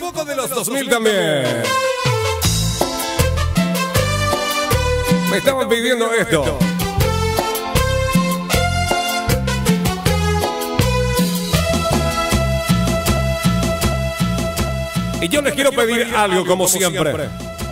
poco de los 2000 también. Me estaban pidiendo esto. Y yo les quiero pedir algo como siempre.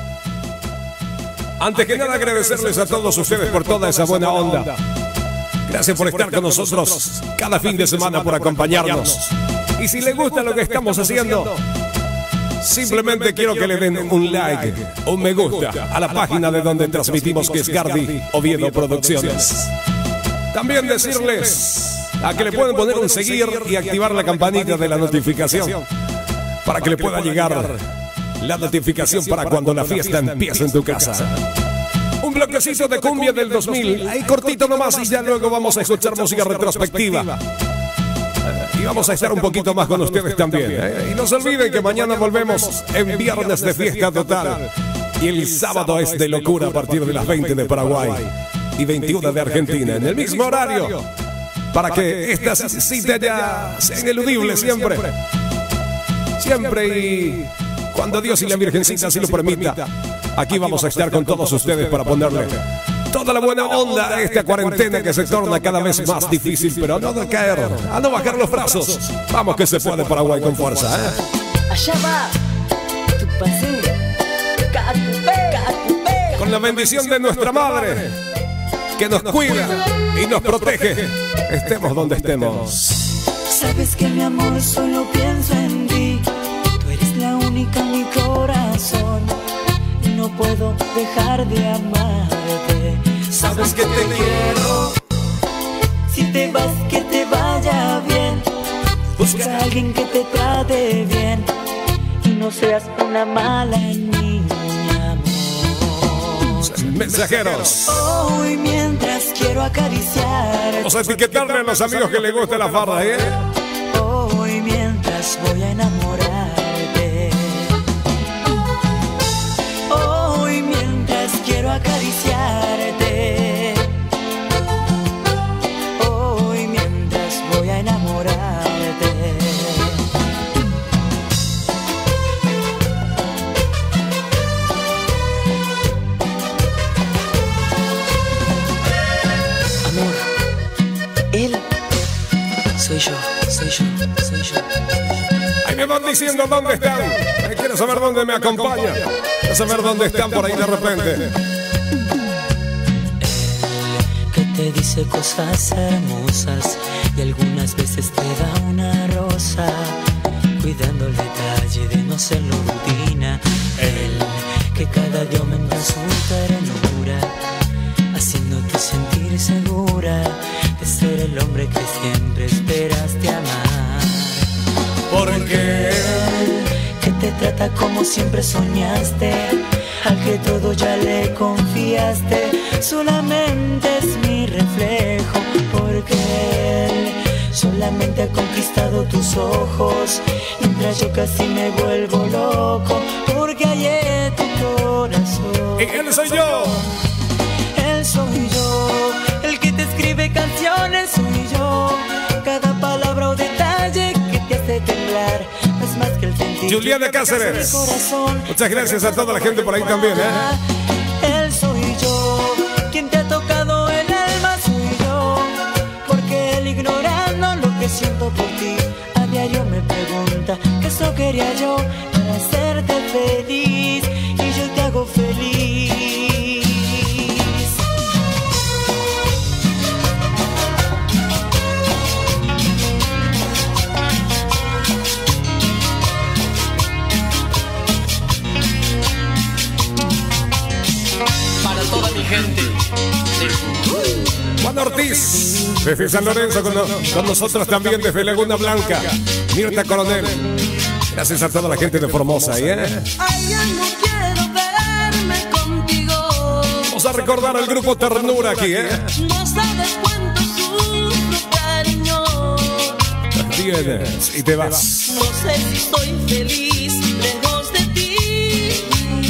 Antes que nada agradecerles a todos ustedes por toda esa buena onda. Gracias por estar con nosotros cada fin de semana, por acompañarnos. Y si les gusta lo que estamos haciendo, simplemente quiero que le den un like, un me gusta a la página de donde transmitimos, que es Gardi Oviedo Producciones. También decirles a que le pueden poner un seguir y activar la campanita de la notificación para que le pueda llegar la notificación para cuando la fiesta empiece en tu casa. Un bloquecito de cumbia del 2000, ahí cortito nomás, y ya luego vamos a escuchar música retrospectiva. Y vamos a estar un poquito más con ustedes también. Y no se olviden que mañana volvemos en viernes de fiesta total. Y el sábado es de locura a partir de las 20 de Paraguay y 21 de Argentina, en el mismo horario, para que esta cita ya sea ineludible siempre. Siempre, y cuando Dios y la Virgencita así lo permita, aquí vamos a estar con todos ustedes para ponerle toda la buena onda a esta cuarentena que se torna cada vez más difícil, pero no de caer, a no bajar los brazos. Vamos que se puede, Paraguay, con fuerza, ¿eh? Allá va tu paseo, con la bendición de nuestra madre, que nos cuida y nos protege, estemos donde estemos. Sabes que mi amor solo pienso en ti. Tú eres la única en mi corazón y no puedo dejar de amarte. Sabes que te quiero. Si te vas, que te vaya bien. Busca a alguien que te trate bien y no seas una mala niña, amor. Mensajeros. Hoy mientras quiero acariciarte, Vamos a etiquetarle a los amigos que les gusta la farra, ¿eh? hoy mientras voy a enamorarte, hoy mientras quiero acariciarte, hoy mientras voy a enamorarte. Amor, él soy yo, soy yo, soy yo. Ahí me van diciendo dónde están. Quiero saber dónde me acompañan. Quiero saber dónde están por ahí de repente. Él que te dice cosas hermosas y algunas veces te da una rosa, cuidando el detalle de no serlo rutina. Él que cada día aumenta su ternura, haciéndote sentir segura de ser el hombre que siempre esperaste amar. Porque Él que te trata como siempre soñaste, al que todo ya le confiaste, solamente es mi reflejo. Porque Él solamente ha conquistado tus ojos, mientras yo casi me vuelvo loco, porque hallé tu corazón. ¿y él soy yo? Él soy yo, el que te escribe canciones soy yo, cada palabra o detalle que te hace temblar, no es más que el sentir. Juliana Cáceres, muchas gracias a toda la gente por ahí también, ¿eh? Él soy yo, quien te ha tocado el alma soy yo, porque él ignorando lo que siento por ti, a diario me pregunta que eso quería yo para hacerte feliz, y yo te hago feliz. Para toda mi gente Juan Ortiz, desde San Lorenzo, con nosotros también desde Laguna Blanca. Mirta Coronel, gracias a toda la gente de Formosa, ¿eh? Ay, ya no quiero verme contigo. Vamos a recordar al grupo Ternura aquí, ¿eh? No sabes cuánto sufro, cariño. Vienes y te vas. No sé si estoy feliz lejos de ti,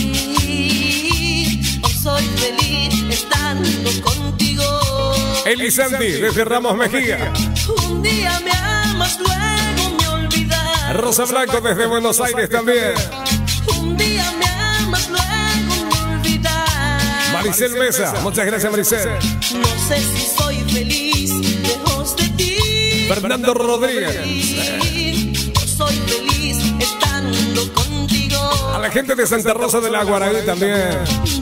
o soy feliz estando contigo. Eli Sandy, desde Ramos Mejía. Un día me amas, luego me olvidas. Rosa Blanco desde Buenos Aires también. Un día me amas, luego me olvidas. Maricel Mesa, muchas gracias Maricel. No sé si soy feliz lejos de ti. Fernando Rodríguez. No soy feliz estando contigo. A la gente de Santa Rosa de la Guaraní también.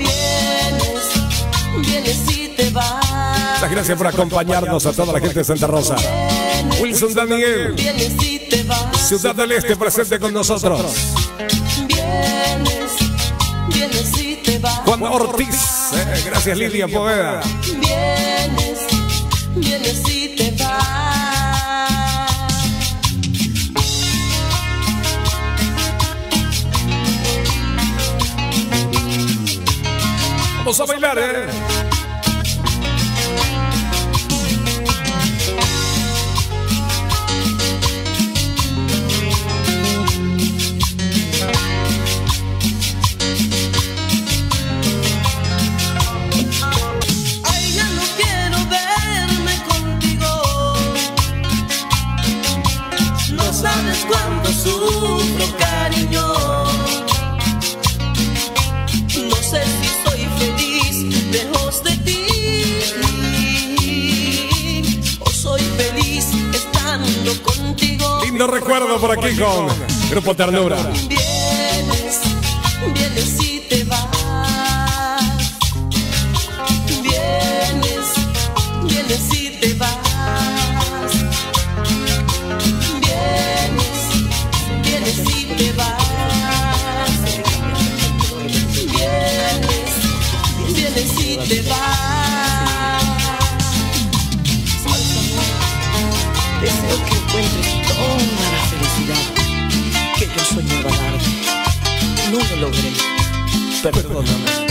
Vienes y te vas. Muchas gracias por acompañarnos a toda la gente de Santa Rosa. Wilson Daniel, Vienes y te vas. Ciudad del Este presente con nosotros. Vienes y te vas. Juan Ortiz, gracias Lidia Poveda. Vienes y te vas. Vamos a bailar, Ay, ya no quiero verme contigo. No sabes cuánto sufro, cariño. No sé si soy feliz lejos de ti, o soy feliz estando contigo. Lindo recuerdo por aquí con Grupo Ternura. Vienes y te vas. Vienes y te vas. Vienes y te vas. Vienes y te vas. Deseo que encuentres toda la felicidad que yo soñaba darte. No lo logré. Perdóname.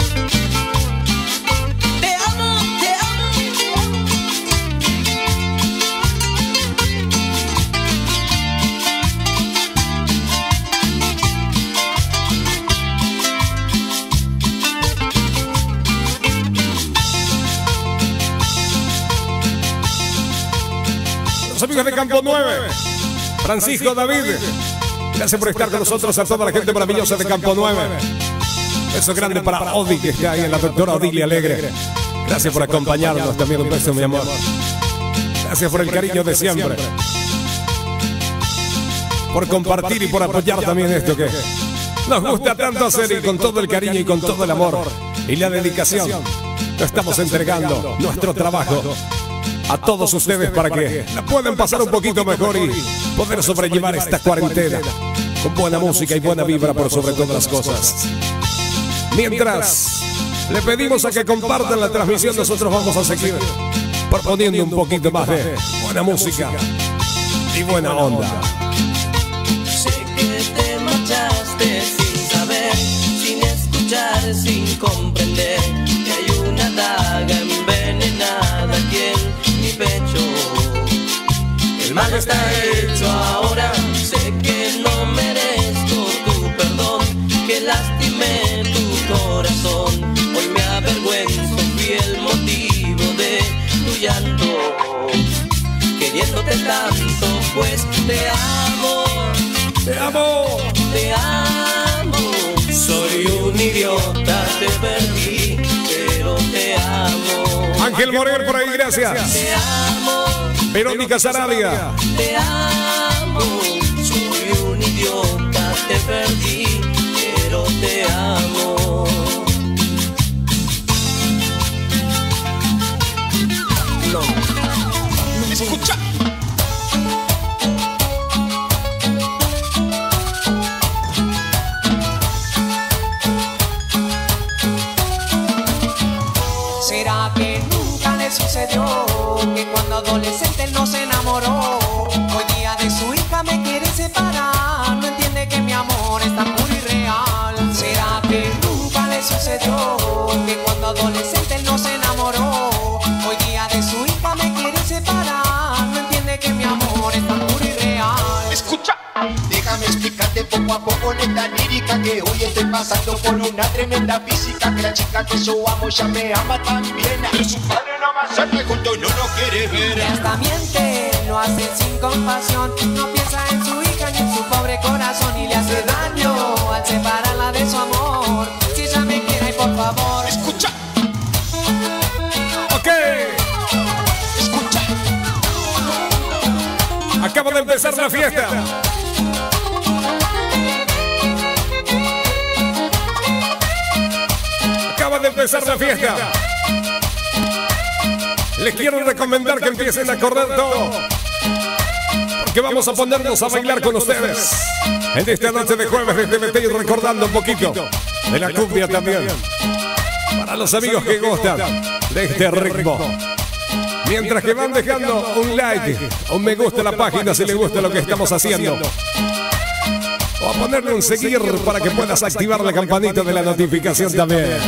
Te amo, te amo, te amo. Los amigos de Campo 9, Francisco David, gracias por estar con nosotros, a toda la gente maravillosa de Campo 9. Beso grande para Odi, que está ahí en la doctora Odilia Alegre. Gracias por acompañarnos, también un beso, mi amor. Gracias por el cariño de siempre, por compartir y por apoyar también esto que nos gusta tanto hacer, y con todo el cariño y con todo el amor y la dedicación lo estamos entregando nuestro trabajo a todos ustedes para que la puedan pasar un poquito mejor y poder sobrellevar esta cuarentena con buena música y buena vibra por sobre todas las cosas. Mientras le pedimos a que compartan la transmisión, nosotros vamos a seguir proponiendo un poquito más de buena música y buena onda. Sé que te marchaste sin saber, sin escuchar, sin comprender que hay una daga envenenada aquí en mi pecho. El mal está hecho ahora, sé que no merezco tu perdón, que lastimé tu corazón. Hoy me avergüenzo, fui el motivo de tu llanto, queriéndote tanto, pues te amo. ¡Te amo! Te amo, soy un idiota, te perdí, pero te amo. Ángel Morel por ahí, gracias. Te amo, Verónica Sarabia. te amo, soy un idiota, te perdí, pero te amo. No, no escucha. ¿Será que nunca le sucedió que cuando adolescente él no se enamoró? Hoy día de su hija me quiere separar, no entiende que mi amor es tan puro y real. ¿Será que nunca le sucedió que cuando adolescente él no se enamoró? Hoy día de su hija me quiere separar, no entiende que mi amor es tan puro y real. Escucha, déjame explicarte poco a poco neta lírica, que hoy estoy pasando por una tremenda física, que la chica que yo amo ya me ama también, pero su padre no va a hacerme junto y no lo quiere ver. Y hasta miente, lo hace sin compasión, no piensa en su hija su pobre corazón y le hace daño al separarla de su amor. Si ella me quiere, por favor, Escucha, Ok. escucha. Acaba de empezar la fiesta. Acaba de empezar la fiesta. Les quiero recomendar que empiecen a correr todo, porque vamos a ponernos a bailar con ustedes en esta noche de jueves de TVT y recordando un poquito de la cumbia también. Para los amigos que gustan de este ritmo. Mientras que van dejando un like, un me gusta a la página si les gusta lo que estamos haciendo. O a ponerle un seguir para que puedas activar la campanita de la notificación también.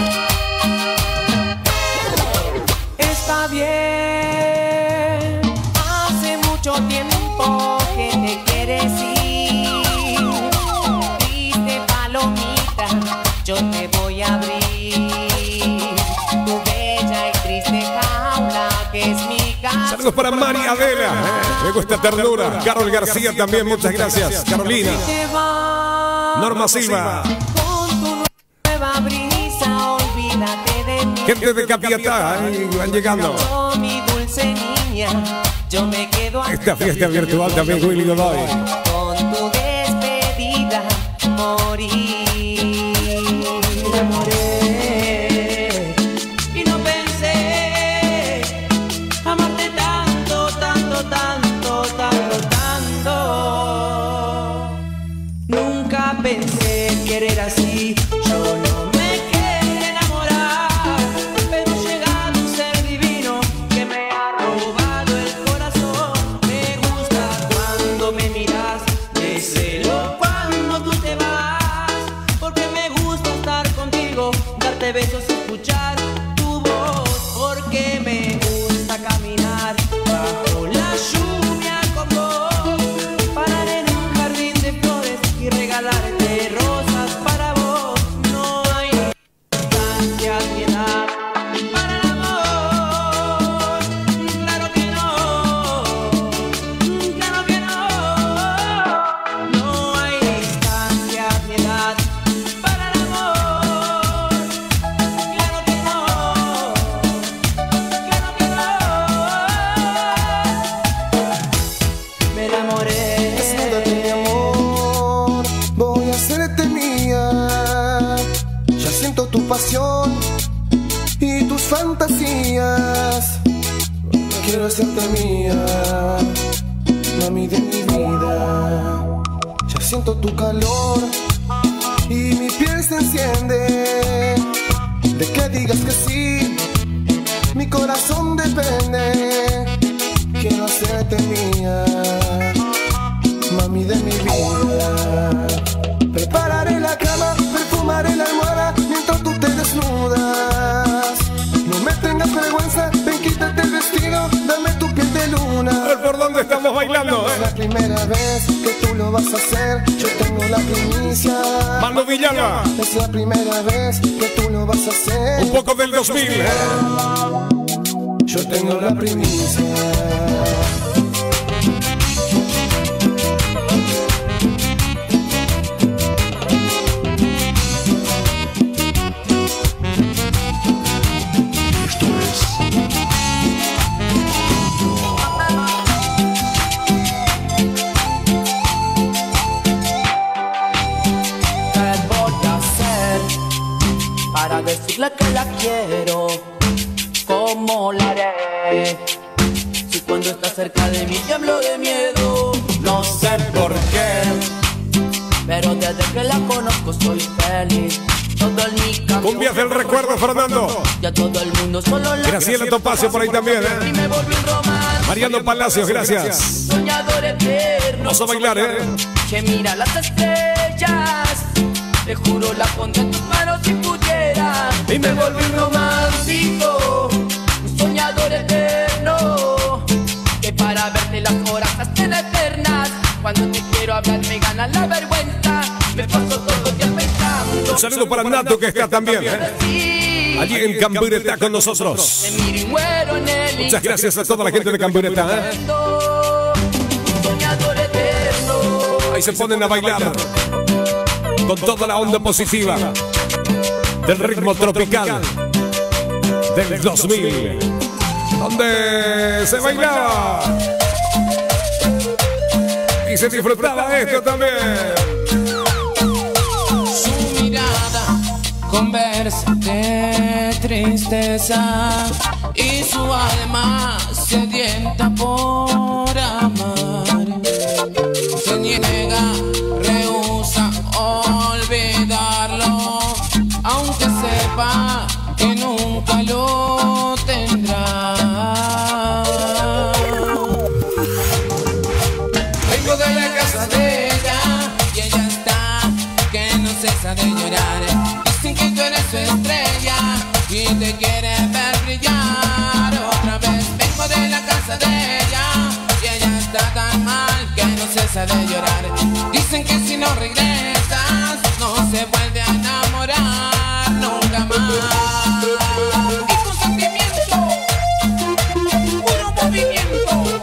está bien. Hace mucho tiempo que te quieres ir. Triste palomita, yo te voy a abrir tu bella y triste jaula que es mi casa. Saludos para María Adela, me gusta ternura. Carol García también, muchas gracias. Carolina. Norma Silva. Con tu nueva brisa, olvídate de mí. Gente de Capiatá, van llegando. Oh, mi dulce niña, yo me quedo aquí. Esta fiesta virtual también, Willy Godoy. Con tu despedida morí. Me enamoré y no pensé amarte tanto, tanto, tanto, tanto, tanto. Nunca pensé querer así. Yo no me quería enamorar, pero llega un ser divino que me ha robado el corazón. Me gusta cuando me miras, deseo cuando tú te vas, porque me gusta estar contigo, darte besos y escuchar tu voz, porque me gusta caminar bajo la lluvia con vos, parar en un jardín de flores y regalarte rosas para vos. No hay distancia ni edad para el amor, claro que no, claro que no. No hay distancia ni edad para el amor, claro que no, claro que no. Me enamoré. Desnúdate, mi amor, voy a hacerte mía. Ya siento tu pasión y tus fantasías. Quiero hacerte mía, mami de mi vida. Ya siento tu calor y mi piel se enciende. De que digas que sí, mi corazón depende. Quiero hacerte mía, mami de mi vida. Prepararé la cama, perfumaré la almohada mientras tú te desnudas. No me tengas vergüenza, ven, quítate el vestido, dame tu piel de A ver luna. por dónde estamos bailando, Es la primera vez que tú lo vas a hacer, yo tengo la primicia. Manu Villalba, Es la primera vez que tú lo vas a hacer, un poco del 2000, yo tengo la primicia. ¿Qué voy a hacer para decirle que la quiero? ¿Cómo la haré? Si cuando está cerca de mí tiemblo de miedo. No sé por qué, pero desde que la conozco soy feliz. Todo en mi camino. Cumbias del recuerdo, Fernando. Ya todo el mundo solo la Graciela Topacio por ahí también, y me volví un romance. Mariano Palacios, gracias. Soñador eterno. Vamos a bailar, Que mira las estrellas. Te juro la pondré en tus manos si pudiera. Y me volví un romántico, un soñador eterno. Que para verte las horas hacen eternas. Cuando te quiero hablar me gana la vergüenza. Me paso todo el día pensando. Un saludo para Nato que está también, allí en Camburetá con nosotros. Te miro y muero en el Muchas gracias a toda la gente de Camburetá, soñador eterno. y se ponen a bailar con toda la onda positiva del ritmo tropical del 2000, donde se bailaba y se disfrutaba esto también. Su mirada conversa de tristeza y su alma sedienta por amar. Se niega, rehúsa olvidarlo, aunque sepa que nunca lo tendrá. Vengo de la casa de ella y ella está que no cesa de llorar. Dicen que tú eres su estrella y te quiere ver brillar otra vez. Vengo de la casa de ella y ella está tan mal que no cesa de llorar. Dicen que si no regresas no se vuelve a enamorar nunca más. Y con sentimiento, puro movimiento.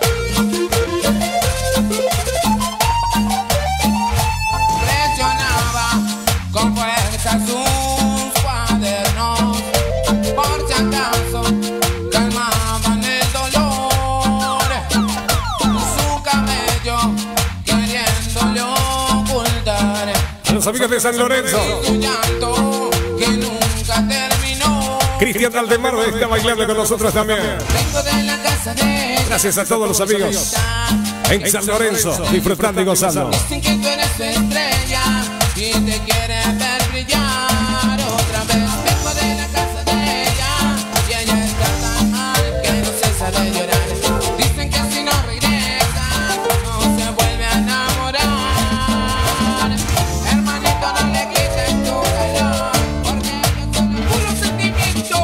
Presionaba con fuerza sus cuadernos, por si acaso calmaban el dolor. Su cabello queriéndole ocultar. A los amigos de San Lorenzo, Su llanto que nunca terminó. Cristian Aldemaro está bailando con nosotros también. Vengo de la casa de ella. Gracias a todos los amigos en San Lorenzo, disfrutando y gozando. Dicen que tú eres su estrella y te quiere ver brillar otra vez. Vengo de la casa de ella y ella está tan mal que no cesa de llorar. Dicen que si no regresas no se vuelve a enamorar. Hermanito, no le quites tu calor, porque ellos son puro sentimiento.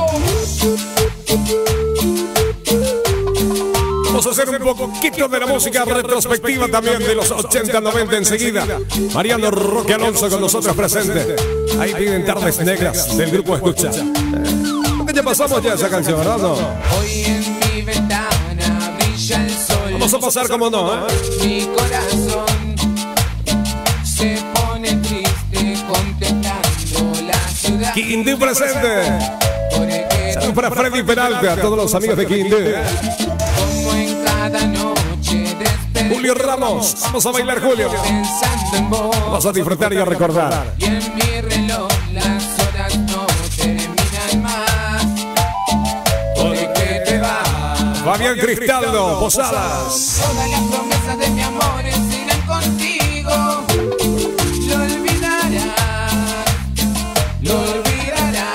Vamos a hacer un poquito de la música retrospectiva también de los 80, 90 enseguida. Mariano Roque Alonso con nosotros presente. Ahí vienen Tardes Negras del grupo Escucha. Porque ya pasamos ya esa canción, ¿verdad? ¿No? Hoy en mi ventana brilla el sol. Vamos a pasar como no, ¿eh? Mi corazón se pone triste contemplando la ciudad. Quindú presente. Porque Saludos para Freddy Peralta, a todos los amigos de Quindú. como en cada noche desperté Julio Ramos, vamos a bailar, Julio. pensando en vos. Vamos a disfrutar y a recordar. Y en mi reloj las horas no terminan más. Porque te vas. Fabián Cristaldo, Posadas. Todas las promesas de mi amor irán contigo. Lo olvidarás, lo olvidarás.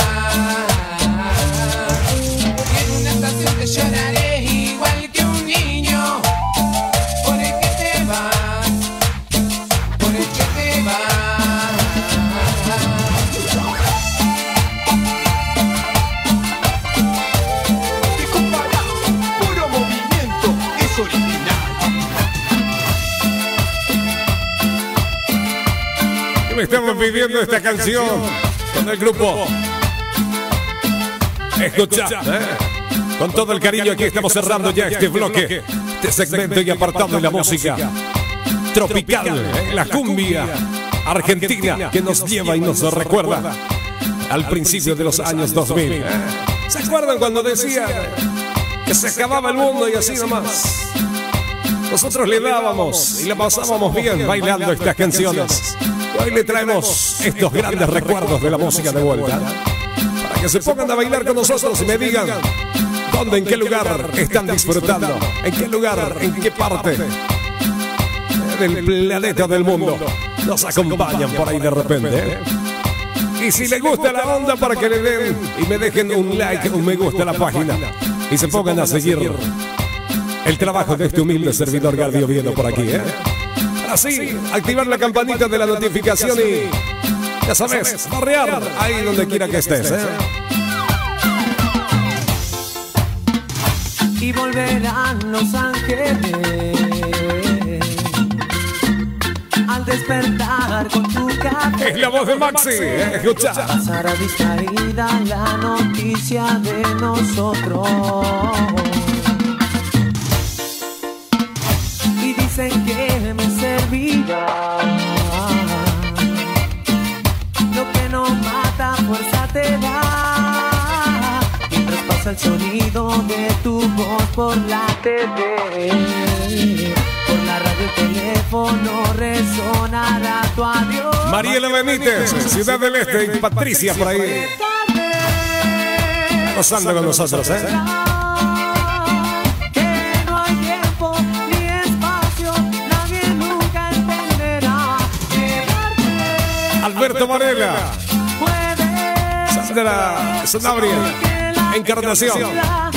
Y en una estación te lloraré igual que un niño. Por el que te vas, por el que te vas. Puro movimiento, es original. Me estamos pidiendo esta canción con el grupo Escucha, con todo el cariño. Aquí estamos cerrando ya este bloque, este segmento y apartado de la música tropical, la cumbia argentina que nos lleva y nos recuerda al principio de los años 2000. ¿Se acuerdan cuando decía que se acababa el mundo y así nomás? Nosotros le dábamos y la pasábamos bien bailando estas canciones. Y hoy le traemos estos grandes recuerdos de la música de vuelta, para que se pongan a bailar con nosotros y me digan dónde, en qué lugar están disfrutando, en qué lugar, en qué parte del planeta, del mundo nos acompañan por ahí de repente. Y si les gusta la onda, para que le den y me dejen un like, un me gusta a la página y se pongan a seguir el trabajo de este humilde servidor Gardio Vieno por aquí, Así, activar la campanita de la notificación y, ya sabes, barrear ahí donde quiera que estés, Y volverán los ángeles al despertar con tu café. Es la voz de Maxi, escucha. Pasará distraída la noticia de nosotros. Y dicen que me servirá. Lo que no mata fuerza te da, mientras pasa el sonido de tu voz por la TV. Por la radio y teléfono resonará tu adiós. Mariela Benítez, Ciudad del Este, y Patricia por ahí. Pasando con nosotros, ¿eh? Que no hay tiempo ni espacio, nadie nunca entenderá. Alberto Varela, Sandra Sanabria, Encarnación.